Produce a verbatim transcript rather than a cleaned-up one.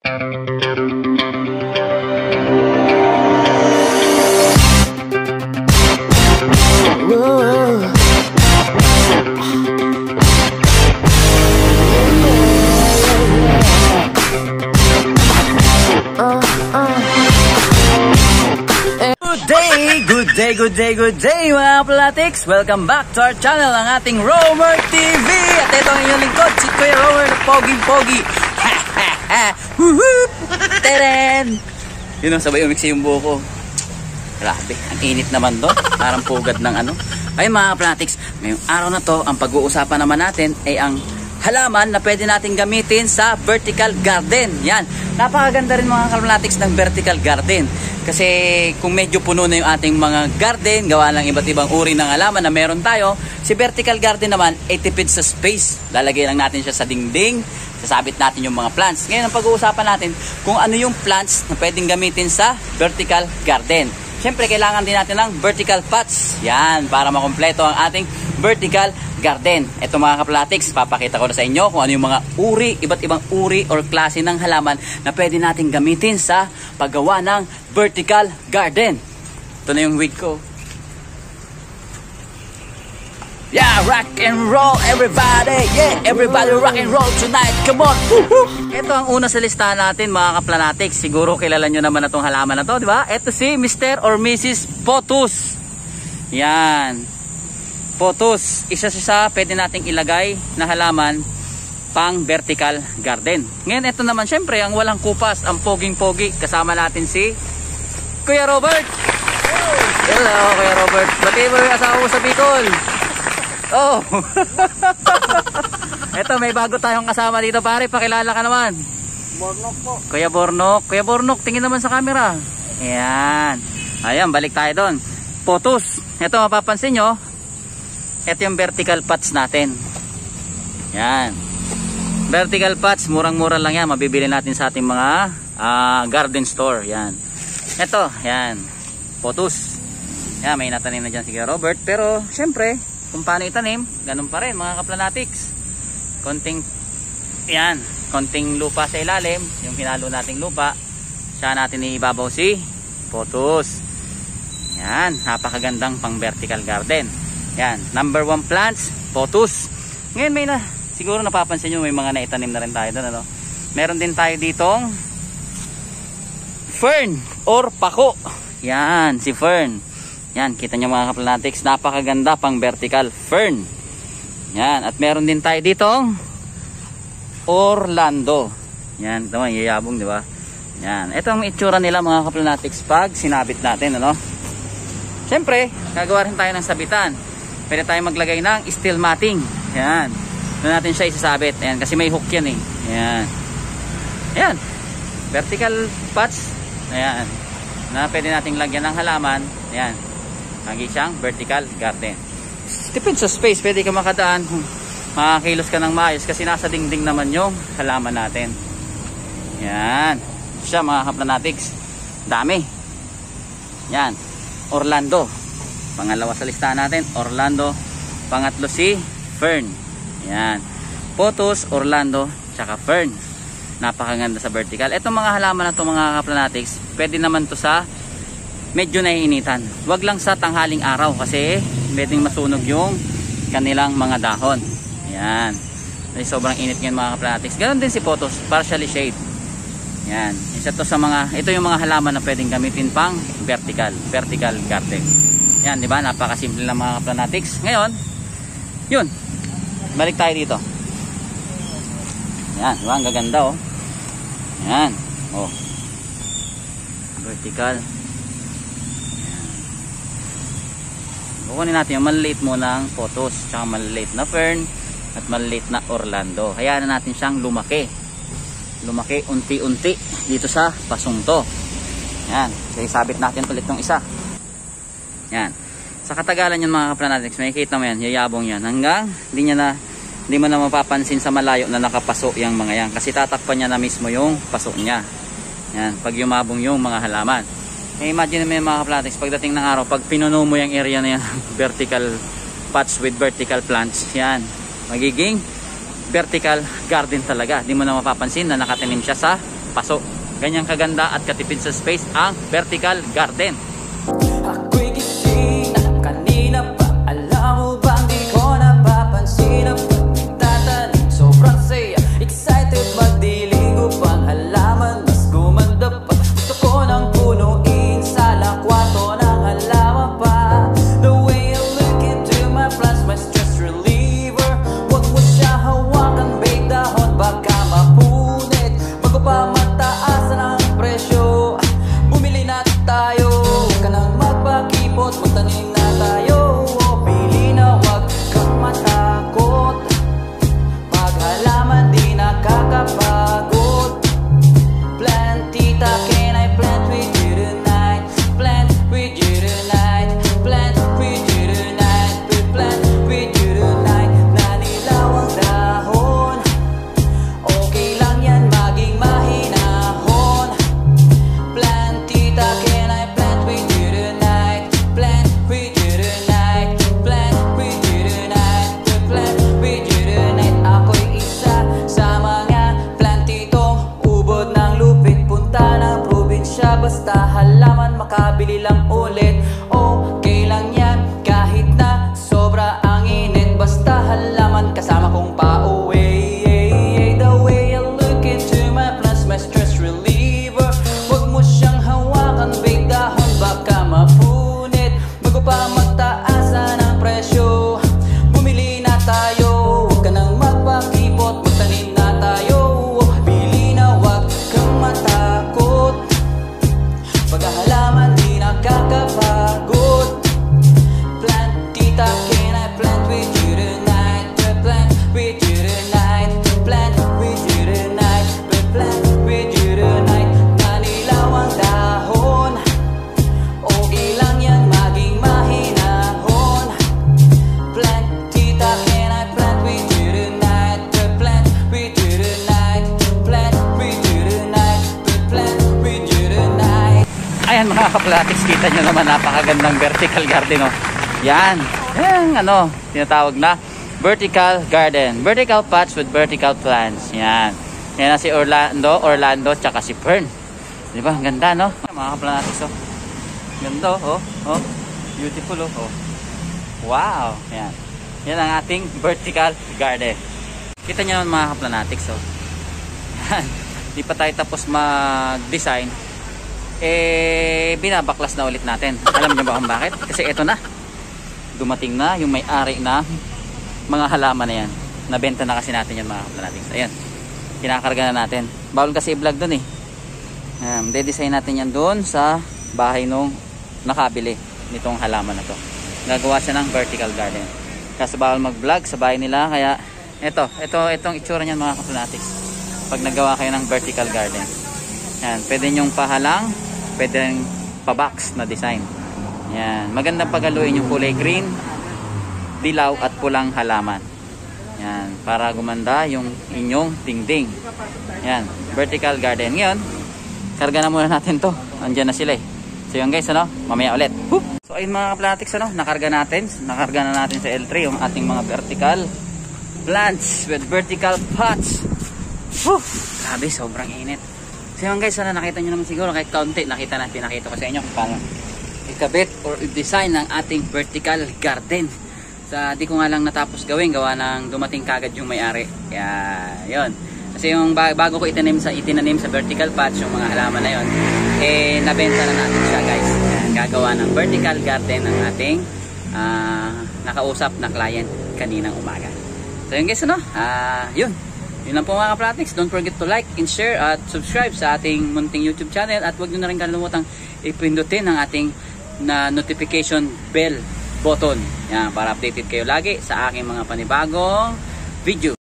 Good day, good day, good day mga Platics! Welcome back to our channel, ang ating Romer T V. At ito ang inyong lingkod, si Kuya Romer na pogi-pogi. Teren! Yun ang sabay umiksi yung buho ko. Grabe, ang init naman doon. Parang pugad ng ano. Ayun mga Platics, ngayong araw na to, ang pag-uusapan naman natin ay ang halaman na pwede natin gamitin sa vertical garden. Yan, napakaganda rin mga Platics ng vertical garden. Kasi kung medyo puno na yung ating mga garden, gawa lang iba't ibang uri ng halaman na meron tayo, si vertical garden naman ay tipid sa space. Lalagay lang natin siya sa dingding, sasabit natin yung mga plants. Ngayon ang pag-uusapan natin kung ano yung plants na pwedeng gamitin sa vertical garden. Siyempre kailangan din natin ng vertical pots. Yan, para makompleto ang ating vertical garden. Ito mga Kaplatics, papakita ko na sa inyo kung ano yung mga uri, iba't ibang uri or klase ng halaman na pwede natin gamitin sa paggawa ng vertical garden. Ito na yung wig ko. Yeah, rock and roll everybody. Yeah, everybody rock and roll tonight. Come on. Ito ang una sa listahan natin mga Kaplanatics. Siguro kilala nyo naman na itong halaman na to, di ba? Ito si Mister or Missus Pothos. Yan. Pothos. Isa siya sa pwede nating ilagay na halaman pang vertical garden. Ngayon ito naman syempre ang walang kupas, ang poging-pogi. Kasama natin si Kuya Robert. Hello Kuya Robert. Bati mo yung asawa mo sa Bicol. Oh. Ito may bago tayong kasama dito pare. Pakilala ka naman. Bornok po. Kuya Bornok. Kuya Bornok, tingin naman sa camera. Ayan. Ayan, balik tayo doon. Pothos. Ito mapapansin nyo. Ito yung vertical pots natin. Yan. Vertical pots, murang-mura lang yan. Mabibili natin sa ating mga uh, garden store. Yan. Ito, yan. Pothos. Yan, may natanim na dyan si Robert. Pero, syempre, kung paano itanim, ganun pa rin mga Kaplanatics. Konting, yan, konting lupa sa ilalim. Yung hinalo nating lupa. Siya natin ibabaw si Pothos. Yan, napakagandang pang vertical garden. Yan, number one plants, Pothos. Ngayon may na, siguro napapansin nyo may mga naitanim na rin tayo doon, ano? Meron din tayo ditong fern or pako. Yan, si fern. Yan, kita nyo mga Kaplanatics, napakaganda pang vertical fern. Yan, at meron din tayo ditong Orlando. Yan, ito mga yayabong, di ba? Yan, ito ang itsura nila mga Kaplanatics pag sinabit natin, ano? Siyempre, gagawa rin tayo ng sabitan. Pwede tayo maglagay ng steel matting. Yan. Doon natin siya isasabit. Ayan, kasi may hook yan eh. Ayan. Ayan. Vertical pots. Ayan. Na pwede nating lagyan ng halaman. Ayan. Lagi siyang vertical garden. Depende sa space. Pwede ka makadaan. Makakilos ka ng maayos kasi nasa dingding naman yung halaman natin. Ayan. Siya mga Kaplanatics. Dami. Ayan. Orlando. Pangalawa sa listahan natin, Orlando. Pangatlo si fern. Yan. Pothos, Orlando, tsaka fern. Napakaganda sa vertical. Itong mga halaman na ito mga Kaplanatics, pwede naman to sa medyo naiinitan. Huwag lang sa tanghaling araw kasi pwedeng masunog yung kanilang mga dahon. Yan. Kasi sobrang init ngayon mga Kaplanatics. Ganon din si Pothos, partially shade. Yan. Isa to sa mga, ito yung mga halaman na pwedeng gamitin pang vertical, vertical garden. Yan, di ba? Napakasimple lang mga Kaplanatics. Ngayon, yun. Balik tayo dito. Yan, di ba? Ang gaganda, oh. Yan. Oh. Vertical. Yan. Kukunin natin yung maliliit muna ng Pothos, tsaka maliliit na fern, at maliliit na Orlando. Hayaan na natin siyang lumaki. Lumaki unti-unti dito sa pasong to. Yan. So, isabit natin ulit ng isa. Yan. Sa katagalan yan mga Kaplanatics, makikita mo yan, yayabong yan. Hanggang hindi niya na, hindi mo na mapapansin sa malayo na nakapaso yung mga yan. Kasi tatakpan niya na mismo yung paso niya. Yan. Pag yumabong yung mga halaman. Eh, imagine mo yung mga Kaplanatics, pagdating ng araw, pag pinuno mo yung area na yan, vertical pots with vertical plants, yan. Magiging vertical garden talaga. Hindi mo na mapapansin na nakatanim siya sa paso. Ganyang kaganda at katipid sa space ang vertical garden. Ako'y gising na kanina pa. Alam mo ba di ko napapansin na pagtatanim? Sobrang saya, excited magdilig upang halaman mas gumanda pa. Gusto ko nang punuin sala kwarto ng halaman pa. The way you look into my plants, my stress reliever. Huwag mo siya hawakan, bake dahon, baka mapunit. Bago pa mataasan ang presyo, bumili na tayo. Huwag ka nang magpakipot, magtanim na tayo. Pili na huwag kang matakot. Paghalaman di nakakapagod. Plantita, can I plant with you tonight? Plant with you tonight. Plant with you tonight. Plant with you tonight. Nanilaw ang dahon. Okay lang yan, maging mahinahon. Plantita, can I plant with you tonight? Plant with you tonight. Plant with you tonight. Plant with you tonight. Ako'y isa sa mga plantito, ubod ng lupit, punta ng probinsya. Basta halaman, makabili lang ulit. Okay lang yan, kahit na sobra ang init. Basta halaman, kasama kong pauwi. The way you look into my plants, my stress reliever. Huwag mo siyang hawakan, bake dahon, baka mapunit. Bago pa magtaasan ang presyo, bumili na tayo. Huwag ka nang magpakipot, magtanim na tayo. Bili na huwag kang matakot. Paghahalaman di nakakapagod. Plantita, can I plant with you tonight? Plant with you tonight. Plant with you tonight. Plant with you tonight. Nanilaw ang dahon. Okay lang yan, maging mahinahon. Plantita, can I plant with you tonight? Plant with you tonight. Plant with you tonight. Plant with you tonight. Ayan mga kaplatics, kita nyo naman napakagandang vertical garden, oh. Yan, yan ano, tinatawag na vertical garden, vertical pots with vertical plants. Yan, yan na si Orlando, Orlando, tsaka si Fern. Di ba, ang ganda, no? Mga kaplatics, oh. Ganda, oh, oh, beautiful, oh, oh. Wow, yan. Yan ang ating vertical garden. Kita nyo naman mga kaplanatics, oh. Yan, di pa tayo tapos mag-design, eh binabaklas na ulit natin. Alam niyo ba kung bakit? Kasi ito na, dumating na yung may-ari na mga halaman na yan. Nabenta na kasi natin yan mga kaplanatics. Ayan, kinakarga na natin. Bawal kasi i-vlog dun eh. Um, de-design natin yan dun sa bahay nung nakabili nitong halaman na to. Gagawa siya ng vertical garden. Kasi bawal mag-vlog sa bahay nila. Kaya ito, ito, itong itsura niyan mga kaplanatics. Pag nagawa kayo ng vertical garden, yan, pwede nyong pahalang, pwede rin pa-box na design. Yan, magandang paghaluin yung kulay green, dilaw at pulang halaman. Yan, para gumanda yung inyong dingding. Yan, vertical garden. Ngayon, karga na muna natin to. Andiyan na sila eh. So yun guys, ano, mamaya ulit. Whoop! So ayun mga kaplatics, ano, nakarga natin. Nakarga na natin sa L three yung ating mga vertical plants with vertical pots. Whew! Grabe, sobrang init. So yun guys, ano, nakita nyo naman siguro kahit kaunti, nakita na, pinakita ko sa inyo kung paano ikabit or i-design ng ating vertical garden. Sa di ko nga lang natapos gawin, gawa ng dumating kagad yung may-ari. Kaya yun. Kasi yung bago ko itinanim sa itinanim sa vertical pots yung mga halaman na yun, eh nabenta na natin siya guys. Yan, gagawa ng vertical garden ng ating uh, nakausap na client kaninang umaga. So yun guys, ano? Uh, yun. Yun lang po mga kaplatics. Don't forget to like and share at subscribe sa ating munting YouTube channel. At huwag nyo na rin kalimutang ipindutin ang ating na notification bell button. Yan, para updated kayo lagi sa aking mga panibagong video.